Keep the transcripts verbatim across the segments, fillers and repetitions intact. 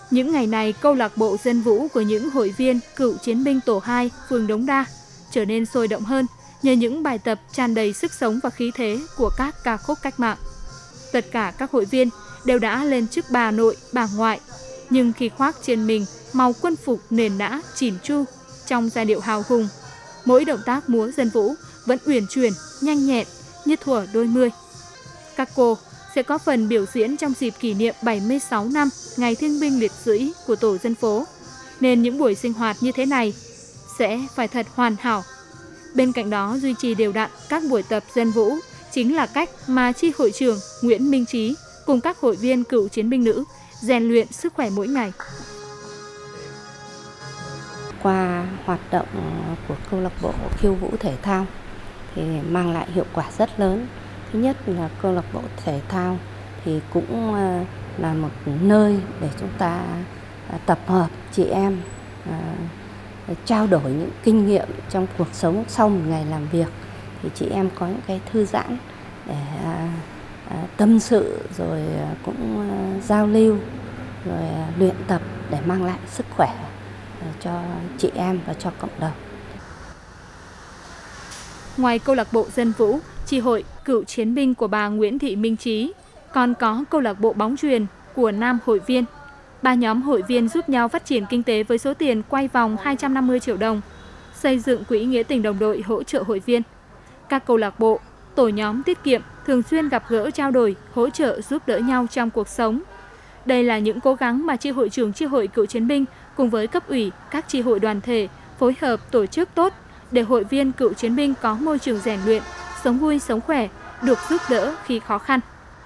Những ngày này, câu lạc bộ dân vũ của những hội viên cựu chiến binh tổ hai, phường Đống Đa trở nên sôi động hơn nhờ những bài tập tràn đầy sức sống và khí thế của các ca khúc cách mạng. Tất cả các hội viên đều đã lên chức bà nội, bà ngoại, nhưng khi khoác trên mình màu quân phục nền nã chỉn chu trong giai điệu hào hùng, mỗi động tác múa dân vũ vẫn uyển chuyển, nhanh nhẹn như thuở đôi mươi. Các cô sẽ có phần biểu diễn trong dịp kỷ niệm bảy mươi sáu năm Ngày Thương binh Liệt sĩ của tổ dân phố, nên những buổi sinh hoạt như thế này sẽ phải thật hoàn hảo. Bên cạnh đó, duy trì đều đặn các buổi tập dân vũ chính là cách mà chi hội trưởng Nguyễn Minh Trí cùng các hội viên cựu chiến binh nữ rèn luyện sức khỏe mỗi ngày. Qua hoạt động của câu lạc bộ khiêu vũ thể thao thì mang lại hiệu quả rất lớn. Thứ nhất là câu lạc bộ thể thao thì cũng là một nơi để chúng ta tập hợp chị em, trao đổi những kinh nghiệm trong cuộc sống sau một ngày làm việc, thì chị em có những cái thư giãn để tâm sự, rồi cũng giao lưu, rồi luyện tập để mang lại sức khỏe cho chị em và cho cộng đồng. Ngoài câu lạc bộ dân vũ, chi hội cựu chiến binh của bà Nguyễn Thị Minh Trí còn có câu lạc bộ bóng chuyền của nam hội viên. Ba nhóm hội viên giúp nhau phát triển kinh tế với số tiền quay vòng hai trăm năm mươi triệu đồng, xây dựng quỹ nghĩa tình đồng đội hỗ trợ hội viên. Các câu lạc bộ, tổ nhóm tiết kiệm thường xuyên gặp gỡ trao đổi, hỗ trợ giúp đỡ nhau trong cuộc sống. Đây là những cố gắng mà chi hội trưởng chi hội cựu chiến binh cùng với cấp ủy, các chi hội đoàn thể phối hợp tổ chức tốt để hội viên cựu chiến binh có môi trường rèn luyện, sống vui, sống khỏe, được giúp đỡ khi khó khăn.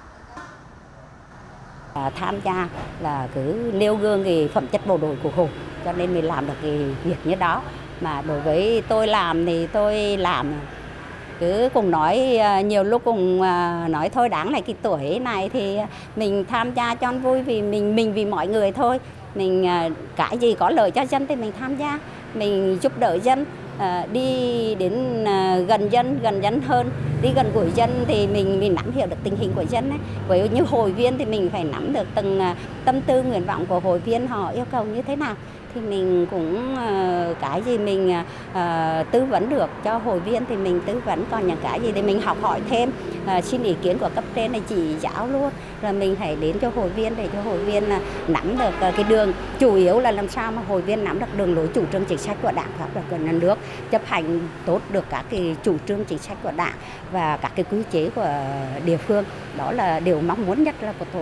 Tham gia là cứ nêu gương cái phẩm chất bộ đội của Hồ, cho nên mình làm được cái việc như đó. Mà đối với tôi làm thì tôi làm cứ cùng nói, nhiều lúc cùng nói thôi đáng này cái tuổi này thì mình tham gia cho vui, vì mình mình vì mọi người thôi. Mình cái gì có lợi cho dân thì mình tham gia, mình giúp đỡ dân, đi đến gần dân, gần dân hơn, đi gần gũi dân thì mình mình nắm hiểu được tình hình của dân ấy. Với như hội viên thì mình phải nắm được từng tâm tư nguyện vọng của hội viên, họ yêu cầu như thế nào thì mình cũng cái gì mình uh, tư vấn được cho hội viên thì mình tư vấn, còn những cái gì thì mình học hỏi thêm, uh, xin ý kiến của cấp trên này chỉ giáo luôn, rồi mình hãy đến cho hội viên để cho hội viên uh, nắm được uh, cái đường, chủ yếu là làm sao mà hội viên nắm được đường lối chủ trương chính sách của Đảng, pháp luật của nhà nước, chấp hành tốt được các cái chủ trương chính sách của Đảng và các cái quy chế của địa phương. Đó là điều mong muốn nhất là của tôi.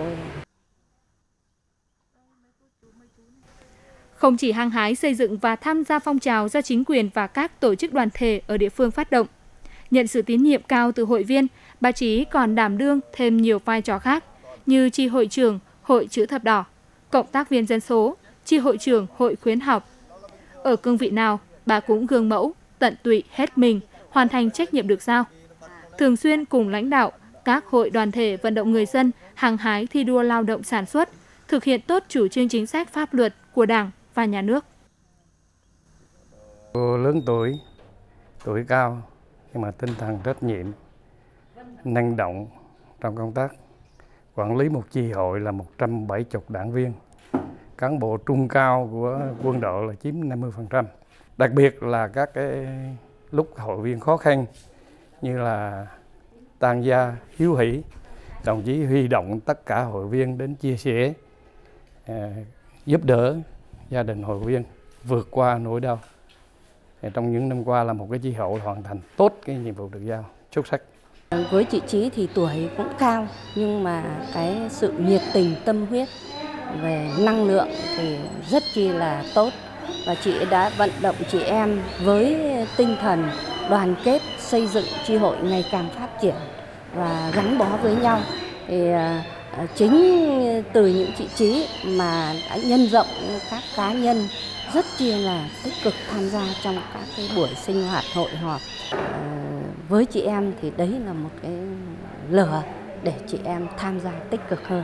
Không chỉ hăng hái xây dựng và tham gia phong trào do chính quyền và các tổ chức đoàn thể ở địa phương phát động, nhận sự tín nhiệm cao từ hội viên, bà Trí còn đảm đương thêm nhiều vai trò khác như chi hội trưởng Hội Chữ Thập Đỏ, cộng tác viên dân số, chi hội trưởng Hội Khuyến học. Ở cương vị nào, bà cũng gương mẫu, tận tụy hết mình, hoàn thành trách nhiệm được giao. Thường xuyên cùng lãnh đạo, các hội đoàn thể vận động người dân hăng hái thi đua lao động sản xuất, thực hiện tốt chủ trương chính sách pháp luật của Đảng và nhà nước. Lớn tuổi, tuổi cao, nhưng mà tinh thần trách nhiệm, năng động trong công tác. Quản lý một chi hội là một trăm bảy mươi đảng viên. Cán bộ trung cao của quân đội là chiếm năm mươi phần trăm. Đặc biệt là các cái lúc hội viên khó khăn như là tang gia, hiếu hỷ, đồng chí huy động tất cả hội viên đến chia sẻ, giúp đỡ gia đình hội viên vượt qua nỗi đau. Trong những năm qua là một cái chi hội hoàn thành tốt cái nhiệm vụ được giao, xuất sắc. Với chị Trí thì tuổi cũng cao, nhưng mà cái sự nhiệt tình, tâm huyết về năng lượng thì rất chi là tốt. Và chị đã vận động chị em với tinh thần đoàn kết, xây dựng chi hội ngày càng phát triển và gắn bó với nhau. Thì chính từ những chị Trí mà đã nhân rộng các cá nhân rất chi là tích cực tham gia trong các cái buổi sinh hoạt hội họp. Với chị em thì đấy là một cái lửa để chị em tham gia tích cực hơn.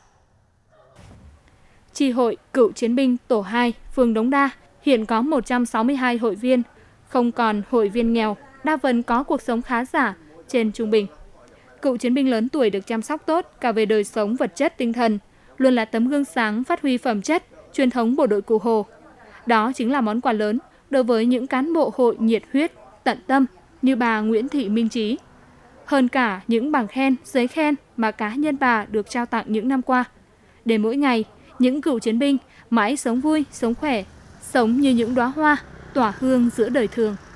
Chi hội cựu chiến binh tổ hai, phường Đống Đa hiện có một trăm sáu mươi hai hội viên, không còn hội viên nghèo, đa phần có cuộc sống khá giả, trên trung bình. Cựu chiến binh lớn tuổi được chăm sóc tốt cả về đời sống vật chất tinh thần, luôn là tấm gương sáng phát huy phẩm chất, truyền thống bộ đội Cụ Hồ. Đó chính là món quà lớn đối với những cán bộ hội nhiệt huyết, tận tâm như bà Nguyễn Thị Minh Trí. Hơn cả những bằng khen, giấy khen mà cá nhân bà được trao tặng những năm qua. Để mỗi ngày, những cựu chiến binh mãi sống vui, sống khỏe, sống như những đóa hoa, tỏa hương giữa đời thường.